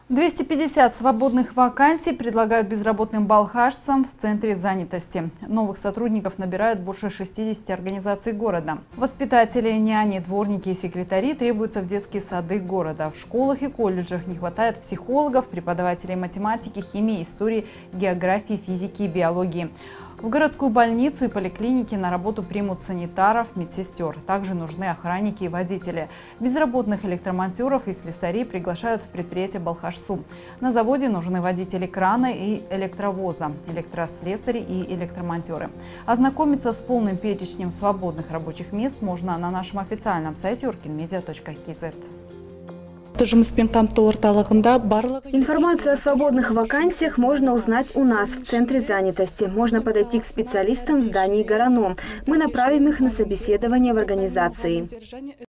250 свободных вакансий предлагают безработным балхашцам в центре занятости. Новых сотрудников набирают больше 60 организаций города. Воспитатели, няни, дворники и секретари требуются в детские сады города. В школах и колледжах не хватает психологов, преподавателей математики, химии, истории, географии, физики и биологии. В городскую больницу и поликлиники на работу примут санитаров, медсестер. Также нужны охранники и водители. Безработных электромонтеров и слесарей приглашают в предприятие «Балхаш-Су». На заводе нужны водители крана и электровоза, электрослесари и электромонтеры. Ознакомиться с полным перечнем свободных рабочих мест можно на нашем официальном сайте orkinmedia.kz. Информацию о свободных вакансиях можно узнать у нас в центре занятости. Можно подойти к специалистам в здании ГОРАНО. Мы направим их на собеседование в организации.